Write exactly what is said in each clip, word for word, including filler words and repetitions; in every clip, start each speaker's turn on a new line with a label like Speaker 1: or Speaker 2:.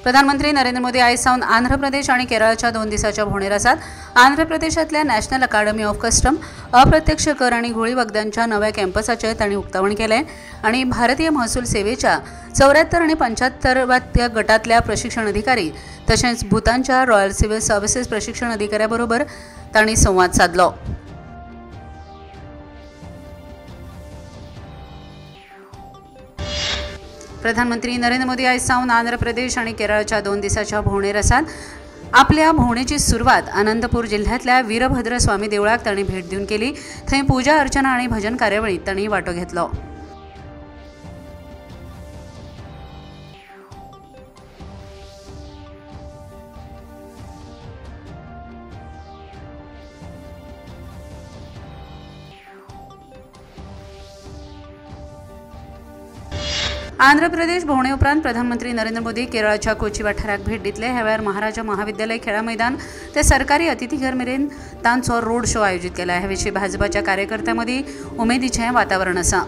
Speaker 1: प्रधानमंत्री नरेंद्र मोदी आयज सावन आंध्र प्रदेश आणि केरळच्या दोन दिसाच्या भोंवडेर आसात। आंध्र प्रदेशातल्या नॅशनल अकादमी ऑफ कस्टम अप्रत्यक्ष कर आणि घोळी वखदांच्या नव्या कॅम्पसाचे तांणी उक्तावण केले आणि भारतीय महसूल सेवेच्या चौऱ्याहत्तर आणि पंच्याहत्तर गटातल्या प्रशिक्षण अधिकारी तसेच भूतानच्या रॉयल सिव्हिल सर्व्हिसेस प्रशिक्षण अधिकाऱ्यांबरोबर तांणी संवाद साधलो। प्रधानमंत्री नरेंद्र मोदी आयज सावन आंध्र प्रदेश आणि केरळच्या दोन दिसाच्या भोंवडेर आसात। आपल्या भोंवडेची सुरवात अनंतपूर जिल्ह्यातल्या वीरभद्र स्वामी देवळाक तांणी भेट दिवन केली। थंय पूजा अर्चना आणि भजन कार्यावळीत तांणी वांटो घेतलो। आंध्र प्रदेश भोंवडे उपरांत प्रधानमंत्री नरेंद्र मोदी केरळच्या कोची वाठाराक भेट दितले। ह्या वेळार महाराजा महाविद्यालय खेळा मैदान ते सरकारी अतिथीघर मेरेन तांचो रोड शो आयोजित केला। ह्या विशीं भाजपाच्या कार्यकर्त्यां मदीं उमेदीचें वातावरण आसा।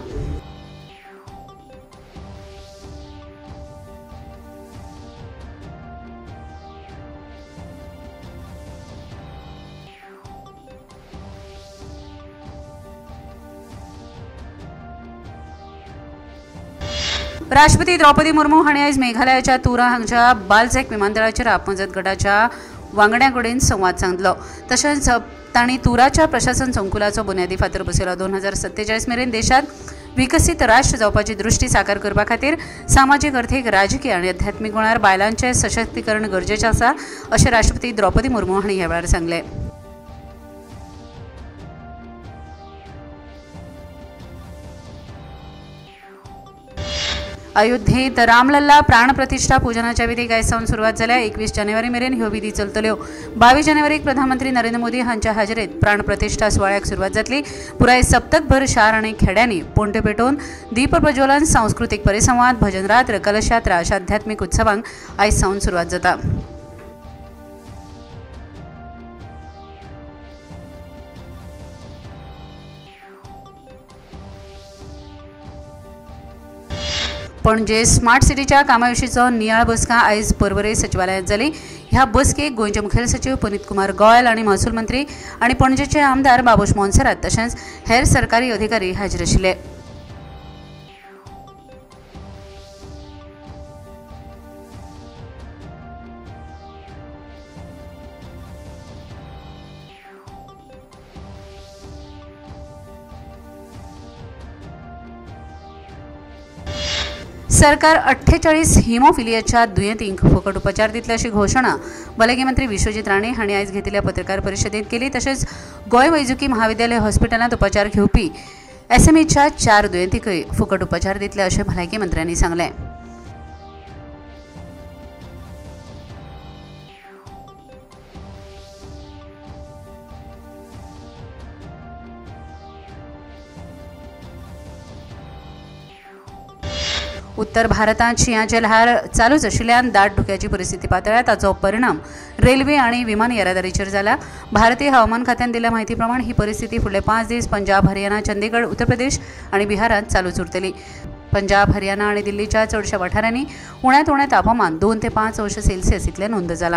Speaker 1: राष्ट्रपती द्रौपदी मुर्मू हांणी आयज मेघालयाच्या तुरा हांगच्या बालसेक विमानतळाचेर आपमजत गटाच्या वांगड्यां कडेन संवाद साधलो। तशेंच तांणी तुराच्या प्रशासन संकुलाचो बुन्यादी फातर बसयलो। दोन हजार सत्तेचाळीस मेरेन देशात विकसीत राष्ट्र जावपाची दृष्टी साकार करपा खातीर सामाजीक अर्थीक राजकीय आनी आध्यात्मीक गुणार बायलांचें सशक्तीकरण गरजेचें आसा अशें राष्ट्रपती द्रौपदी मुर्मू हांणी ह्या वेळार सांगलें। अयोध्येत रामलल्ला प्राणप्रतिष्ठा पूजनाच्या विधीक आयज सावन सुरवात जाल्या। एकवीस जानेवारी मेरेन ह्यो विधी चलतल्यो। बावीस जानेवारीक प्रधानमंत्री नरेंद्र मोदी हांच्या हाजेरीत प्राणप्रतिष्ठा सुवाळ्याक सुरवात जातली। पुराय सप्तकभर शार आनी खेड्यांनी पोंट्यो पेटोवन दीप प्रज्वलन, सांस्कृतीक परिसंवाद, भजन रात्र, कलश यात्रा अशा आध्यात्मीक उत्सवांक आयज सावन सुरवात जाता। पणजे स्मार्ट सिटीच्या कामाविशीचो नियाळ बसका आयज पर्वरे सचिवालयात जाली। ह्या बसकेक गोंयचे मुखेल सचिव पुनीत कुमार गोयल आणि महसूल मंत्री आणि पणजेचे आमदार बाबूश मोन्सेरात तशेंच हेर सरकारी अधिकारी हाजीर आशिल्ले। सरकार अठ्ठेचाळीस हिमोफिलियाच्या दुयेंतींक फुकट उपचार दितले अशी घोषणा भलायकी मंत्री विश्वजीत राणे हांणी आयज घेतिल्ल्या पत्रकार परिशदेंत केली। तशेंच गोंय वैजकी महाविद्यालय हॉस्पिटलांत उपचार घेवपी एसएमईच्या चार दुयेंतींकय फुकट उपचार दितले अशें भलायकी मंत्र्यांनी सांगलें। उत्तर भारतात शिंयाचे ल्हार चालूच आशिल्ल्यान दाट धुक्याची परिस्थिती पातळ्ळ्या। ताचो परिणाम रेल्वे आणि विमान येरादारीचेर जाला। भारतीय हवामान खात्यान दिल्या म्हायती प्रमाण ही परिस्थिती फुडले पांच दीस पंजाब, हरियाणा, चंदीगड, उत्तर प्रदेश आणि बिहारांत चालूच उरतली। पंजाब, हरियाणा आणि दिल्लीच्या चडशा वाठारांनी उण्यांत उणें तापमान दोन ते पांच अंश सेल्सियस इतलें नोंद जाला।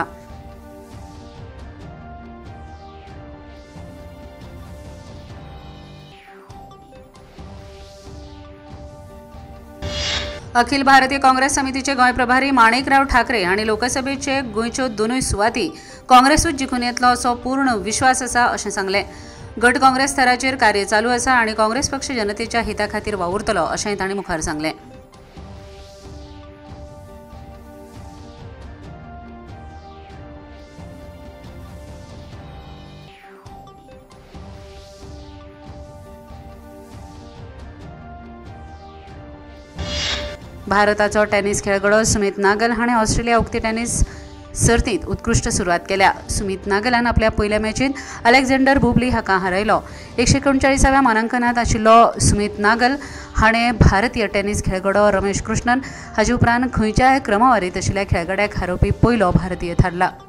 Speaker 1: अखिल भारतीय काँग्रेस समितीचे गोंय प्रभारी माणिकराव ठाकरे आणि लोकसभेचे गोंयच्यो दोनूय सुवाती काँग्रेसूच जिखून येतलो असो पूर्ण विश्वास आसा अशें सांगलें। गट काँग्रेस स्तराचेर कार्य चालू आसा आणि काँग्रेस पक्ष जनतेच्या हिता खातीर वावुरतलो अशेंय तांणी मुखार सांगलें। भारताचो टेनिस खेळगडो सुमित नागल हाणें ऑस्ट्रेलिया उक्ती टेनिस सर्तींत उत्कृश्ट सुरवात केल्या। सुमित नागलान आपल्या पयल्या मॅचींत अलेक्झांडर बुबली हाका हारयलो। एकशे एकोणचाळीसाव्या मानांकनात आशिल्लो सुमित नागल हाणें भारतीय टेनिस खेळगडो रमेश कृष्णन हाचे उपरांत खंयच्याय क्रमवारींत आशिल्ल्या खेळगड्याक हारोवपी पयलो भारतीय थारला।